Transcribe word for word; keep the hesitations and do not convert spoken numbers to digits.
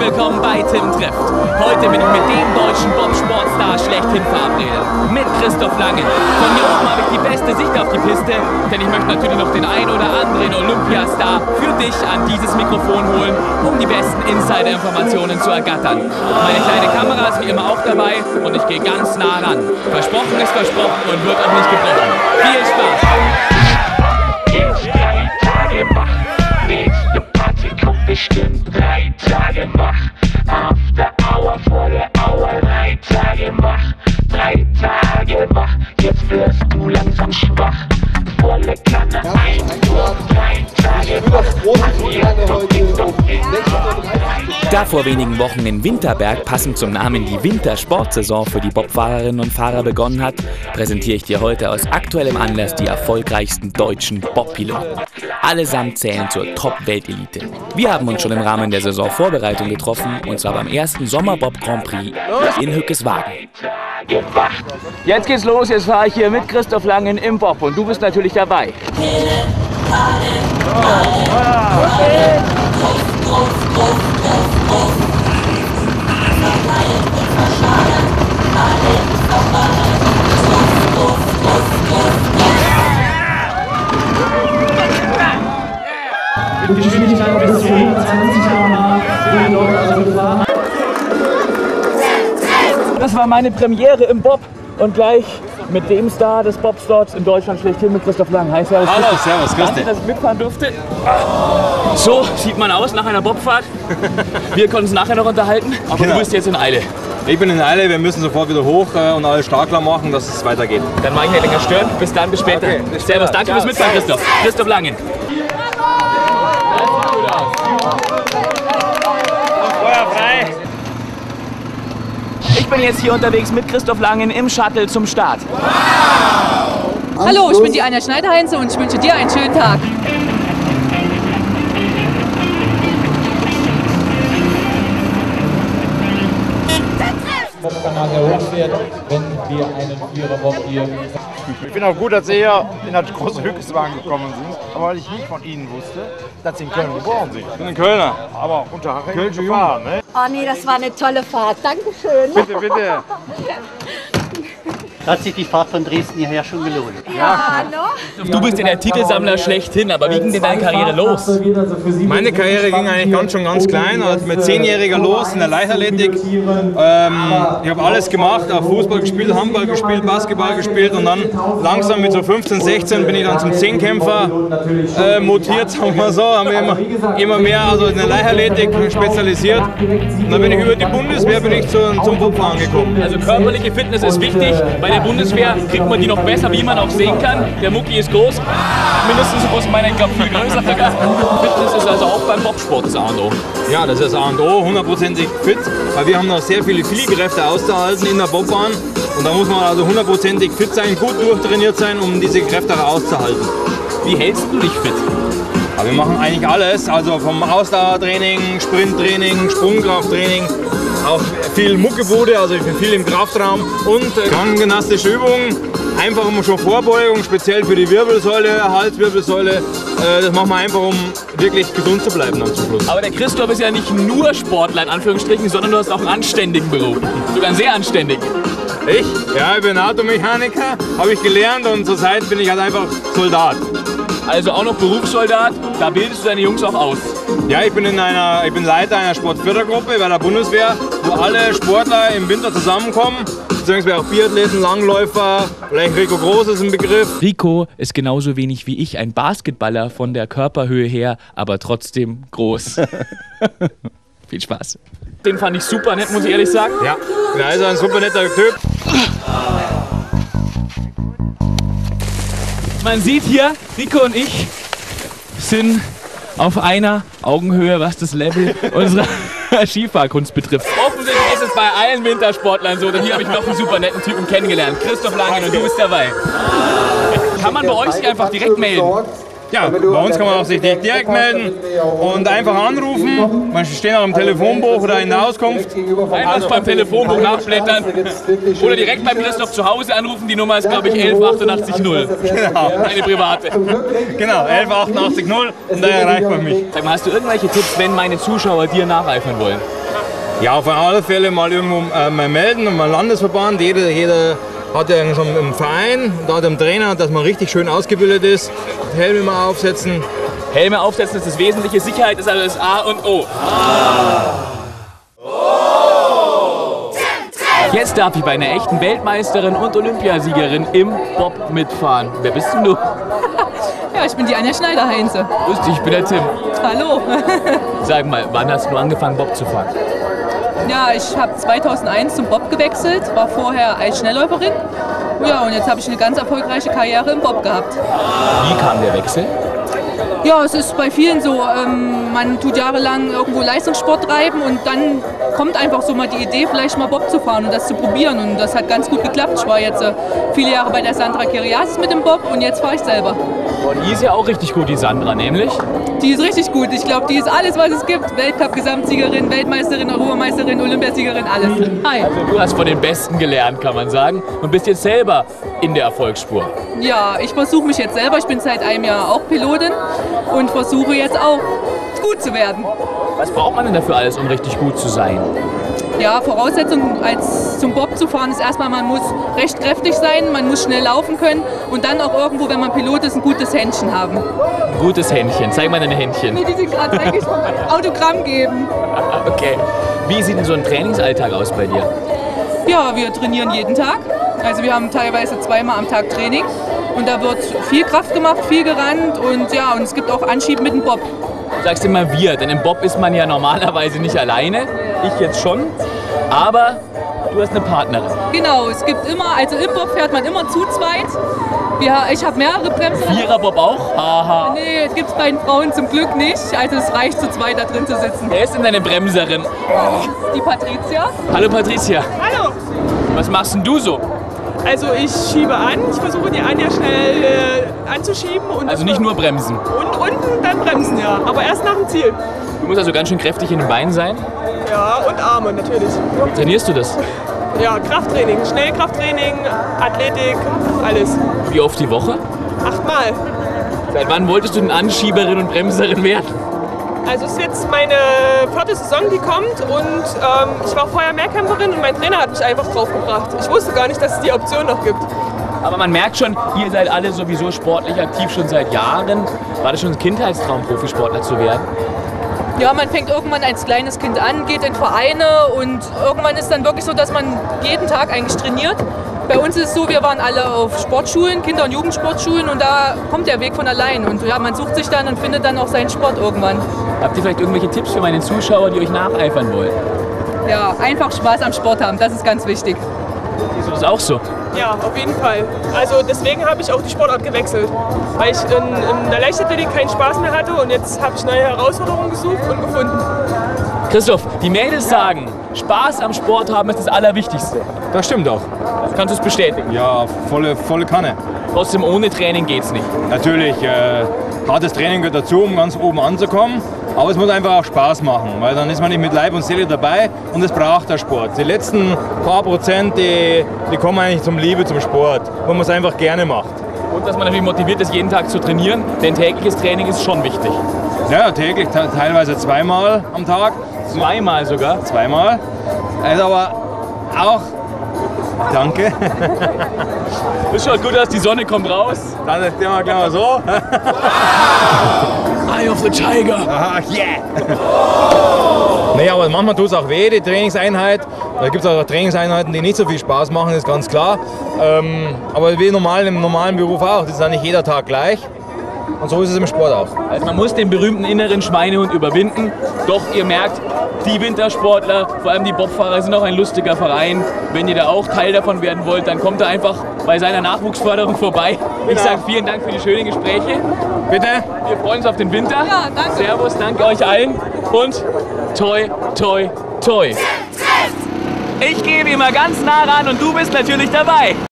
willkommen bei Tim trifft. Heute bin ich mit dem deutschen Bobsportstar schlechthin verabredet. Mit Christoph Langen. Von hier oben habe ich die beste Sicht auf die Piste, denn ich möchte natürlich noch den ein oder anderen Olympiastar für dich an dieses Mikrofon holen, um die besten Insider-Informationen zu ergattern. Meine kleine Kamera ist wie immer auch dabei und ich gehe ganz nah ran. Versprochen ist versprochen und wird auch nicht gebrochen. Viel Spaß! Drei Tage wach, nächste Party kommt bestimmt drei Tage wach. After Hour, volle Hour, drei Tage wach, drei Tage wach. Jetzt wirst du langsam schwach, volle Kanne ein, drei Tage wach. Da vor wenigen Wochen in Winterberg passend zum Namen die Wintersportsaison für die Bobfahrerinnen und Fahrer begonnen hat, präsentiere ich dir heute aus aktuellem Anlass die erfolgreichsten deutschen Bobpiloten. Allesamt zählen zur Top-Weltelite. Wir haben uns schon im Rahmen der Saisonvorbereitung getroffen, und zwar beim ersten Sommerbob Grand Prix in Hückeswagen. Jetzt geht's los, jetzt fahre ich hier mit Christoph Langen im Bob und du bist natürlich dabei. Mit Geschwindigkeit bis zu hundertzwanzig Kilometer pro Stunde. Das war meine Premiere im Bob und gleich mit dem Star des Bobsports in Deutschland schlechthin, mit Christoph Langen. Hi, servus. Hallo, servus, grüß dich. Danke, dass ich mitfahren durfte. So sieht man aus nach einer Bobfahrt. Wir konnten uns nachher noch unterhalten, aber Genau. Du bist jetzt in Eile. Ich bin in Eile, wir müssen sofort wieder hoch äh, und alles stark machen, dass es weitergeht. Dann mache ich nicht länger stören. Bis dann, bis später. Okay, bis Servus, später. danke Ciao. fürs Mitfahren, Christoph. Christoph Langen. Feuer frei! Ich bin jetzt hier unterwegs mit Christoph Langen im Shuttle zum Start. Hallo, ich bin die Anja Schneider-Heinze und ich wünsche dir einen schönen Tag. Kanal hochfährt, wenn wir einen Vierer-Bob hier. Ich finde auch gut, dass Sie hier in das große Hückeswagen gekommen sind. Aber weil ich nicht von Ihnen wusste, dass Sie in Köln geboren sind. Ich bin ein Kölner. Aber unter Kölsche gefahren, ne? Oh nee, das war eine tolle Fahrt. Dankeschön. Bitte, bitte. Hat sich die Fahrt von Dresden hierher schon gelohnt. Ja, no? Du bist ja der Titelsammler schlechthin, aber wie ging denn deine Karriere los? Meine Karriere ging eigentlich ganz schon ganz klein, also mit zehnjähriger los in der Leichtathletik. Ähm, ich habe alles gemacht, auch Fußball gespielt, Handball gespielt, Basketball gespielt und dann langsam mit so fünfzehn, sechzehn bin ich dann zum Zehnkämpfer äh, mutiert, sagen wir so, haben wir immer, immer mehr also in der Leichtathletik spezialisiert. Und dann bin ich über die Bundeswehr bin ich zu, zum Bobfahren gekommen. Also körperliche Fitness ist wichtig. Bei der Bundeswehr kriegt man die noch besser, wie man auch sehen kann. Der Mucki ist groß, mindestens so groß, meiner, ich glaube viel größer. Fitness ist also auch beim Bobsport das A und O. Ja, das ist das A und O, hundertprozentig fit, weil wir haben noch sehr viele Fliehkräfte auszuhalten in der Bobbahn. Und da muss man also hundertprozentig fit sein, gut durchtrainiert sein, um diese Kräfte auch auszuhalten. Wie hältst du dich fit? Aber wir machen eigentlich alles, also vom Ausdauertraining, Sprinttraining, Sprungkrafttraining, auch viel Muckebude, also ich bin viel im Kraftraum und äh, krankengymnastische Übungen, einfach um schon Vorbeugung, speziell für die Wirbelsäule, Halswirbelsäule, äh, das machen wir einfach, um wirklich gesund zu bleiben dann zum Schluss. Aber der Christoph ist ja nicht nur Sportler in Anführungsstrichen, sondern du hast auch einen anständigen Beruf. Sogar einen sehr anständigen. Ich? Ja, ich bin Automechaniker, habe ich gelernt und zurzeit bin ich halt einfach Soldat. Also auch noch Berufssoldat, da bildest du deine Jungs auch aus. Ja, ich bin, in einer, ich bin Leiter einer Sportfördergruppe bei der Bundeswehr, wo alle Sportler im Winter zusammenkommen, beziehungsweise auch Biathleten, Langläufer, vielleicht Rico Groß ist ein Begriff. Rico ist genauso wenig wie ich ein Basketballer von der Körperhöhe her, aber trotzdem groß. Viel Spaß. Den fand ich super nett, muss ich ehrlich sagen. Ja, er ist ein super netter Typ. Man sieht hier, Rico und ich sind auf einer Augenhöhe, was das Level unserer Skifahrkunst betrifft. Offensichtlich ist es bei allen Wintersportlern so, denn hier habe ich noch einen super netten Typen kennengelernt. Christoph Langen, und du bist dabei. Kann man bei euch sich einfach direkt melden? Ja, bei uns kann man auch sich direkt melden und einfach anrufen. Man steht auch im Telefonbuch oder in der Auskunft. Einfach beim Telefonbuch nachblättern oder direkt beim Christoph zu Hause anrufen. Die Nummer ist, glaube ich, elf achtundachtzig null. Genau. Eine private. Genau, elf achtundachtzig null und da erreicht man mich. Sag mal, hast du irgendwelche Tipps, wenn meine Zuschauer dir nacheifern wollen? Ja, auf alle Fälle mal irgendwo äh, mal melden und mal Landesverband. Jeder, jeder hat ja so einen Verein, da hat einen Trainer, dass man richtig schön ausgebildet ist. Helme mal aufsetzen. Helme aufsetzen ist das Wesentliche. Sicherheit ist also das A und O. Jetzt darf ich bei einer echten Weltmeisterin und Olympiasiegerin im Bob mitfahren. Wer bist denn du? Ja, ich bin die Anja Schneider-Heinze. Grüß dich, ich bin der Tim. Hallo. Sag mal, wann hast du angefangen, Bob zu fahren? Ja, ich habe zweitausendeins zum Bob gewechselt, war vorher Eisschnellläuferin. Ja, und jetzt habe ich eine ganz erfolgreiche Karriere im Bob gehabt. Wie kam der Wechsel? Ja, es ist bei vielen so, ähm, man tut jahrelang irgendwo Leistungssport treiben und dann kommt einfach so mal die Idee, vielleicht mal Bob zu fahren und das zu probieren. Und das hat ganz gut geklappt. Ich war jetzt äh, viele Jahre bei der Sandra Kiriasis mit dem Bob und jetzt fahre ich selber. Und die ist ja auch richtig gut, die Sandra, nämlich? Die ist richtig gut. Ich glaube, die ist alles, was es gibt. Weltcup-Gesamtsiegerin, Weltmeisterin, Europameisterin, Olympiasiegerin, alles. Hi. Also du hast von den Besten gelernt, kann man sagen, und bist jetzt selber in der Erfolgsspur. Ja, ich versuche mich jetzt selber. Ich bin seit einem Jahr auch Pilotin und versuche jetzt auch gut zu werden. Was braucht man denn dafür alles, um richtig gut zu sein? Ja, Voraussetzung als zum Bob zu fahren ist erstmal, man muss recht kräftig sein, man muss schnell laufen können und dann auch irgendwo, wenn man Pilot ist, ein gutes Händchen haben. Ein gutes Händchen. Zeig mal deine Händchen. Nee, die sind gerade weg. Ich wollte Autogramm geben. Okay. Wie sieht denn so ein Trainingsalltag aus bei dir? Ja, wir trainieren jeden Tag. Also wir haben teilweise zweimal am Tag Training und da wird viel Kraft gemacht, viel gerannt und ja, und es gibt auch Anschieb mit dem Bob. Du sagst immer wir, denn im Bob ist man ja normalerweise nicht alleine. Ich jetzt schon. Aber du hast eine Partnerin. Genau, es gibt immer, also im Bob fährt man immer zu zweit. Wir, ich habe mehrere Bremsen. Vierer-Bob auch? Haha. Nee, das gibt es bei den Frauen zum Glück nicht. Also es reicht zu zweit da drin zu sitzen. Wer ist denn deine Bremserin? Die Patricia. Hallo Patricia. Hallo. Was machst denn du so? Also ich schiebe an, ich versuche die Anja schnell äh, anzuschieben. Und also nicht nur bremsen? Und unten dann bremsen, ja. Aber erst nach dem Ziel. Du musst also ganz schön kräftig in den Beinen sein? Ja, und Arme natürlich. Wie trainierst du das? Ja, Krafttraining, Schnellkrafttraining, Athletik, alles. Wie oft die Woche? Achtmal. Seit wann wolltest du denn Anschieberin und Bremserin werden? Also es ist jetzt meine vierte Saison, die kommt und ähm, ich war vorher Mehrkämpferin und mein Trainer hat mich einfach draufgebracht. Ich wusste gar nicht, dass es die Option noch gibt. Aber man merkt schon, ihr seid alle sowieso sportlich aktiv schon seit Jahren. War das schon ein Kindheitstraum, Profisportler zu werden? Ja, man fängt irgendwann als kleines Kind an, geht in Vereine und irgendwann ist dann wirklich so, dass man jeden Tag eigentlich trainiert. Bei uns ist es so, wir waren alle auf Sportschulen, Kinder- und Jugendsportschulen und da kommt der Weg von allein. Und ja, man sucht sich dann und findet dann auch seinen Sport irgendwann. Habt ihr vielleicht irgendwelche Tipps für meine Zuschauer, die euch nacheifern wollen? Ja, einfach Spaß am Sport haben, das ist ganz wichtig. Siehst du das auch so? Ja, auf jeden Fall. Also deswegen habe ich auch die Sportart gewechselt, weil ich in, in der Leichtathletik keinen Spaß mehr hatte und jetzt habe ich neue Herausforderungen gesucht und gefunden. Christoph, die Mädels sagen, Spaß am Sport haben ist das Allerwichtigste. Das stimmt auch. Das kannst du es bestätigen? Ja, volle, volle Kanne. Trotzdem, ohne Training geht's nicht. Natürlich, äh, hartes Training gehört dazu, um ganz oben anzukommen. Aber es muss einfach auch Spaß machen, weil dann ist man nicht mit Leib und Seele dabei und es braucht der Sport. Die letzten paar Prozent, die, die kommen eigentlich zum Liebe zum Sport, wo man es einfach gerne macht. Und dass man natürlich motiviert ist, jeden Tag zu trainieren, denn tägliches Training ist schon wichtig. Ja, täglich, teilweise zweimal am Tag. Zweimal sogar? Zweimal. Also aber auch... Danke. Es schaut gut aus, die Sonne kommt raus. Dann ist immer gleich mal so. Eye of the Tiger. Aha, yeah. Nee, aber manchmal tut es auch weh, die Trainingseinheit. Da gibt es auch Trainingseinheiten, die nicht so viel Spaß machen, ist ganz klar. Ähm, aber wie normal im normalen Beruf auch, das ist ja nicht jeder Tag gleich. Und so ist es im Sport auch. Also man muss den berühmten inneren Schweinehund überwinden. Doch ihr merkt, die Wintersportler, vor allem die Bobfahrer, sind auch ein lustiger Verein. Wenn ihr da auch Teil davon werden wollt, dann kommt da einfach bei seiner Nachwuchsförderung vorbei. Ich sage vielen Dank für die schönen Gespräche. Bitte. Wir freuen uns auf den Winter. Ja, danke. Servus, danke euch allen und toi, toi, toi. Ich gehe wie immer ganz nah ran und du bist natürlich dabei.